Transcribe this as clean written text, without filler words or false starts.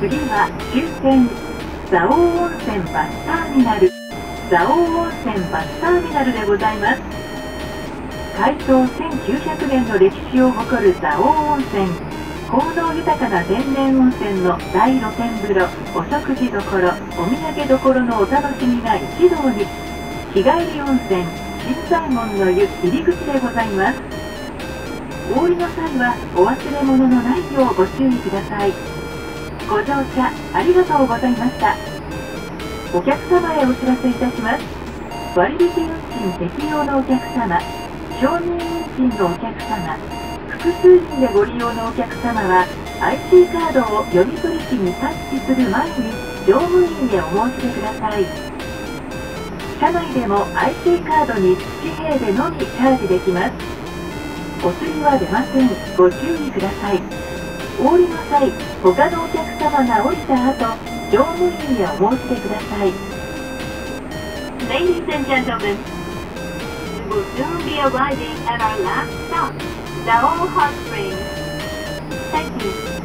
次は終点蔵王温泉バスターミナル蔵王温泉バスターミナルでございます。開湯1900年の歴史を誇る蔵王温泉、効能豊かな天然温泉の大露天風呂、お食事処、お土産処のお楽しみが一堂に。日帰り温泉新左衛門の湯入り口でございます。お降りの際はお忘れ物のないようご注意ください。ご乗車ありがとうございました。お客様へお知らせいたします。割引運賃適用のお客様、承認運賃のお客様、複数人でご利用のお客様は IC カードを読み取り機にタッチする前に乗務員へお申し出ください。車内でも IC カードに紙幣でのみチャージできます。お釣りは出ません。ご注意ください。お降りの際、他のお客様が降りた後、乗務員へお申し出ください。Ladies and gentlemen, we will soon be arriving at our last stop,蔵王Hot Springs. Thank you.